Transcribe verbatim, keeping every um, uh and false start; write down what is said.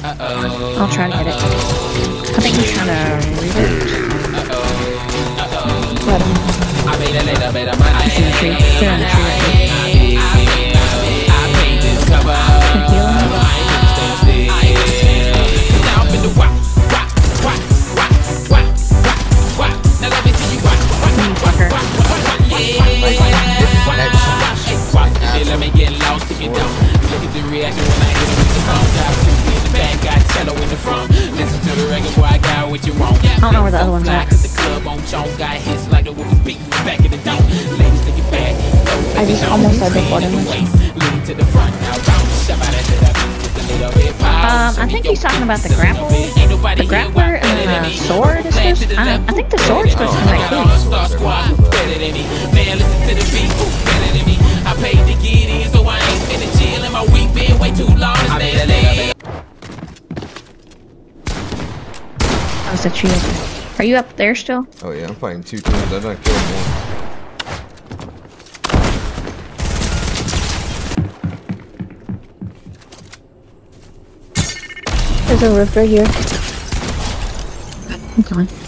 Uh-oh. I'll try to get it. I think he's trying to read it. Uh-oh. Uh-oh. Let him. I made a little bit of money. He's in the tree. They're in the tree right here. I paid this cover. Can heal him. I ain't gonna stand still. Now I'm in the wop, wop, wop, wop, wop, wop, wop. Now let me see you wop, wop, You wop, fucker. wop, wop, yeah. Wop, then let me get lost if you don't. Look at the reaction when I hit him with the phone. Got Susie in the back, got cello in the front. Listen to the record, boy, I got what you want. I don't know where the other one's at. The club on Jones got hits like the whoopers beating back in the dome. Ladies, take it back. I just almost said before, didn't I? Um, I think he's talking about the grapple, the grappler, and the sword. Is supposed to, I, I think the sword's supposed to come right here. Man, listen to the beat, better than me. I paid to get in, so I ain't been in jail, and my week been way too long. How's the tree up there? Are you up there still? Oh yeah, I'm fighting two teams. I don't kill one. There's a rift right here. I'm coming.